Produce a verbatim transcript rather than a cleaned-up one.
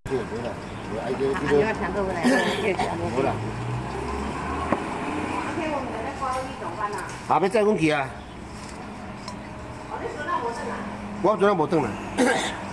对，没了，我爱这啊， 这个。 你要抢过来，越抢越没了。 昨天我们在花一种班呐。 后壁载阮去啊。 哦，你昨仔无转来？ 我昨仔无转来。